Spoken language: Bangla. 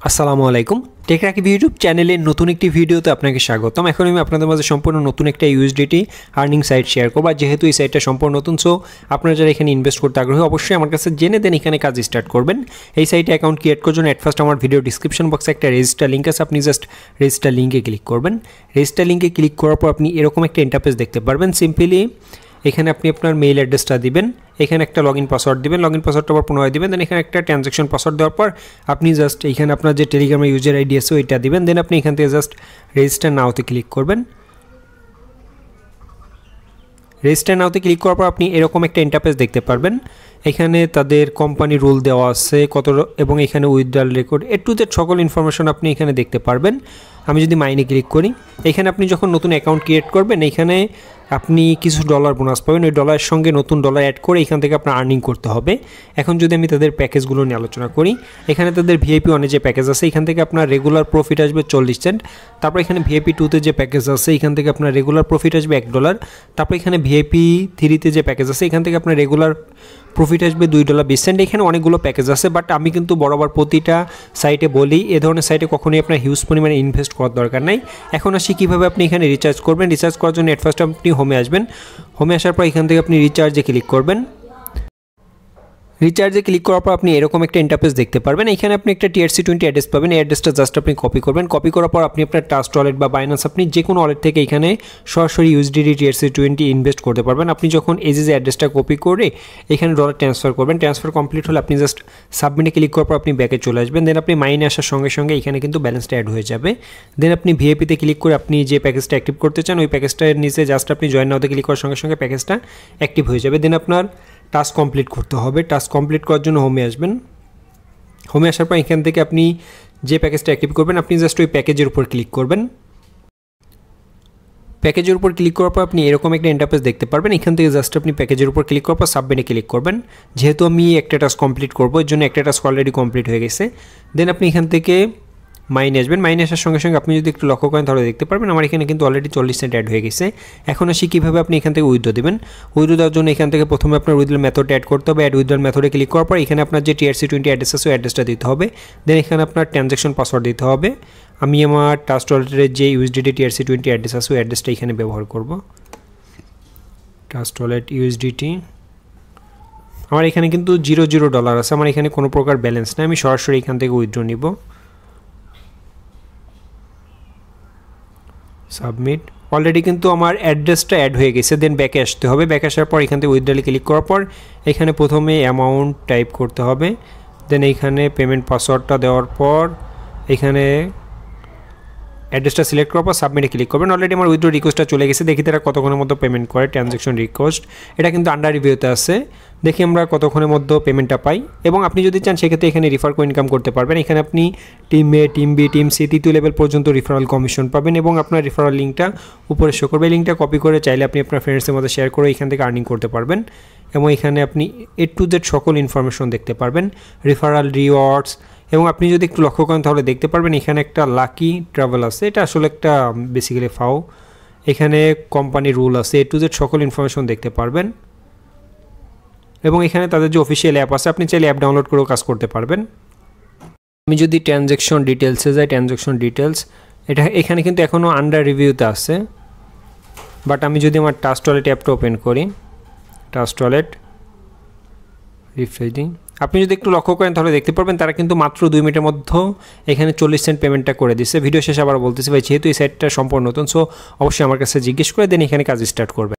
আসসালামু আলাইকুম টেক রাকিব ইউটিউব চ্যানেলের নতুন একটি ভিডিওতে আপনাকে স্বাগতম। এখন আমি আপনাদের মাঝে সম্পূর্ণ নতুন একটা USDT আর্নিং সাইট শেয়ার করব। যেহেতু এই সাইটটা সম্পূর্ণ নতুন, সো আপনারা যারা এখানে ইনভেস্ট করতে আগ্রহী অবশ্যই আমার কাছে জেনে দেন এখানে কাজ স্টার্ট করবেন। এই সাইটে অ্যাকাউন্ট ক্রিয়েট করার জন্য ফার্স্ট আমার ভিডিও ডিসক্রিপশন বক্সে একটা রেজিস্টার লিঙ্ক আছে, আপনি জাস্ট রেজিস্টার লিঙ্কে ক্লিক করবেন। রেজিস্টার লিঙ্কে ক্লিক করার পর আপনি এরকম একটা ইন্টারফেস দেখতে পারবেন। সিম্পলি এখানে আপনি আপনার মেইল অ্যাড্রেসটা দিবেন, এখানে একটা লগইন পাসওয়ার্ড দিবেন, লগইন পাসওয়ার্ডটা আবার পুনরায় দিবেন, দেন এখানে একটা ট্রানজ্যাকশন পাসওয়ার্ড দেওয়ার পর আপনি জাস্ট এখানে আপনার যে টেলিগ্রামের ইউজার আইডি আছে ওইটা দিবেন, দেন আপনি এখান থেকে জাস্ট রেজিস্টার নাওতে ক্লিক করবেন। রেজিস্টার নাওতে ক্লিক করার পর আপনি এরকম একটা ইন্টারফেস দেখতে পারবেন। এখানে তাদের কোম্পানি রুল দেওয়া আছে কত, এবং এখানে উইথড্রয়াল রেকর্ড টু জেড সকল ইনফরমেশন আপনি এখানে দেখতে পারবেন। আমি যদি মাইনে ক্লিক করি, এখানে আপনি যখন নতুন অ্যাকাউন্ট ক্রিয়েট করবেন এখানে আপনি কিছু ডলার বোনাস পাবেন, ওই ডলারের সঙ্গে নতুন ডলার অ্যাড করে এখান থেকে আপনার আর্নিং করতে হবে। এখন যদি আমি তাদের প্যাকেজগুলো নিয়ে আলোচনা করি, এখানে তাদের ভিআইপি 1 যে প্যাকেজ আছে এখান থেকে আপনার রেগুলার প্রফিট আসবে 40 সেন্ট। তারপর এখানে ভিআইপি 2 যে প্যাকেজ আছে এখান থেকে আপনার রেগুলার প্রফিট আসবে $1। তারপর এখানে ভিআইপি 3 যে প্যাকেজ আছে এখান থেকে আপনার রেগুলার প্রফিট আসবে $2.20। এখানে অনেকগুলো প্যাকেজ আছে, বাট আমি কিন্তু বরাবর প্রতিটা সাইটে বলি এ ধরনের সাইটে কখনোই আপনার হিউজ পরিমাণে ইনভেস্ট করার দরকার নাই। এখন আসি কীভাবে আপনি এখানে রিচার্জ করবেন। রিচার্জ করার জন্য ফার্স্ট আপনি হোমে আসবেন। হোমে আসার পর এখান থেকে আপনি রিচার্জে ক্লিক করবেন। রিচার্জে ক্লিক করার পর আপনি এরকম একটা ইন্টারফেস দেখতে পারবেন। এখানে আপনি একটা TRC20 অ্যাড্রেস পাবেন, এই অ্যাড্রেসটা জাস্ট আপনি কপি করবেন। কপি করার পর আপনি আপনার ট্রাস্ট ওয়ালেট বা বাইন্যান্স আপনি যে কোনো ওয়ালেট থেকে এখানে সরাসরি USDT TRC20 ইনভেস্ট করতে পারবেন। আপনি যখন এই যে অ্যাড্রেসটা কপি করে এখানে ডলার ট্রান্সফার করবেন, ট্রান্সফার কমপ্লিট হলে আপনি জাস্ট সাবমিটে ক্লিক করার পর আপনি ব্যাকে চলে আসবেন। দেন আপনি মাইনে আসার সঙ্গে সঙ্গে এখানে কিন্তু ব্যালেন্সটা অ্যাড হয়ে যাবে। দেন আপনি ভিআইপিতে ক্লিক করে আপনি যে প্যাকেজটা অ্যাক্টিভ করতে চান ওই প্যাকেজটার নিচে জাস্ট আপনি জয়েন নাওতে ক্লিক করার সঙ্গে সঙ্গে প্যাকেজটা অ্যাক্টিভ হয়ে যাবে। দেন আপনার টাস্ক কমপ্লিট করতে হবে। টাস্ক কমপ্লিট করার জন্য হোমে আসবেন। হোমে আসার পর এখান থেকে আপনি যে প্যাকেজটা অ্যাক্টিভ করবেন আপনি জাস্ট ওই প্যাকেজের উপর ক্লিক করবেন। প্যাকেজের উপর ক্লিক করার পর আপনি এরকম একটা ইন্টারফেস দেখতে পারবেন। এখান থেকে জাস্ট আপনি প্যাকেজের উপর ক্লিক করার পর সাবমিটে ক্লিক করবেন। যেহেতু আমি একটা টাস্ক কমপ্লিট করবো এর জন্য একটা টাস্ক অলরেডি কমপ্লিট হয়ে গেছে। দেন আপনি এখান থেকে মাইনে আসবেন। মাইনে আসার সঙ্গে সঙ্গে আপনি যদি একটু লক্ষ্য করেন তাহলে দেখতে পারবেন আমার এখানে কিন্তু অলরেডি 40 সেন্ট অ্যাড হয়ে গেছে। এখন আসি কীভাবে আপনি এখান থেকে উইথড্র দেবেন। উইথড্র দেওয়ার জন্য এখান থেকে প্রথমে আপনার উইথড্রল মেথড অ্যাড করতে হবে। অ্যাড উইথড্রল মেথডে ক্লিক করার পর এখানে আপনার যে TRC20 অ্যাড্রেস আছে ওই অ্যাড্রেসটা দিতে হবে। দেন এখানে আপনার ট্রানজ্যাকশন পাসওয়ার্ড দিতে হবে। আমি আমার ট্রাস্ট ওয়ালেটের যে USDT TRC20 অ্যাড্রেস আছে ওই অ্যাড্রেসটা এখানে ব্যবহার করব। ট্রাস্ট ওয়ালেট USDT আমার এখানে কিন্তু $0 আছে, আমার এখানে কোনো প্রকার ব্যালেন্স নেই, আমি সরাসরি এখান থেকে উইথড্র নিব। সাবমিট। অলরেডি কিন্তু আমার অ্যাড্রেসটা অ্যাড হয়ে গেছে। দেন ব্যাকে আসতে হবে। ব্যাকে আসার পর এখান থেকে উইথড্রলে ক্লিক করার পর এখানে প্রথমে অ্যামাউন্ট টাইপ করতে হবে। দেন এইখানে পেমেন্ট পাসওয়ার্ডটা দেওয়ার পর এখানে অ্যাড্রেসটা সিলেক্ট করার পর সাবমিটে ক্লিক করবেন। অলরেডি আমার উইথড্র রিকোয়েস্টটা চলে গেছে। দেখি তারা কতক্ষণের মধ্যে পেমেন্ট করে। ট্রানজ্যাকশন রিকোয়েস্ট এটা কিন্তু আন্ডার রিভিউতে আছে। দেখি আমরা কতক্ষণের মধ্যে পেমেন্টটা পাই। এবং আপনি যদি চান সেক্ষেত্রে এখানে রিফার করে ইনকাম করতে পারবেন। এখানে আপনি team A, team B, team C 3য় লেভেল পর্যন্ত রিফারাল কমিশন পাবেন এবং আপনার রিফারাল লিঙ্কটা উপরে শো করবে। লিঙ্কটা কপি করে চাইলে আপনি আপনার ফ্রেন্ডসের মধ্যে শেয়ার করে এখান থেকে আর্নিং করতে পারবেন। এবং এখানে আপনি টু জেড সকল ইনফরমেশন দেখতে পারবেন, রিফারাল রিওয়ার্ডস। এবং আপনি যদি একটু লক্ষ্য করেন তাহলে দেখতে পারবেন এখানে একটা লাকি ট্রাভেল আছে, এটা আসলে একটা বেসিক্যালি ফাও। এখানে কোম্পানি রুল আছে, টু জেড সকল ইনফরমেশন দেখতে পারবেন। এবং এখানে তাদের যে অফিসিয়াল অ্যাপ আছে আপনি চাইলে অ্যাপ ডাউনলোড করেও কাজ করতে পারবেন। আমি যদি ট্রানজ্যাকশন ডিটেলসে যাই, ট্রানজ্যাকশন ডিটেলস এটা এখানে কিন্তু এখনও আন্ডার রিভিউতে আছে। বাট আমি যদি আমার ট্রাস্ট ওয়ালেট অ্যাপটা ওপেন করি, ট্রাস্ট ওয়ালেট রিফ্রেশ দিই, আপনি যদি একটু লক্ষ্য করেন তাহলে দেখতে পারবেন তারা কিন্তু মাত্র 2 মিনিটের মধ্যে এখানে 40 সেন্ট পেমেন্টটা করে দিচ্ছে। ভিডিও শেষে আবার বলতেছি ভাই যেহেতু এই সাইটটা সম্পূর্ণ নতুন, সো অবশ্যই আমার কাছে জিজ্ঞেস করে দেন এখানে কাজ স্টার্ট করবে।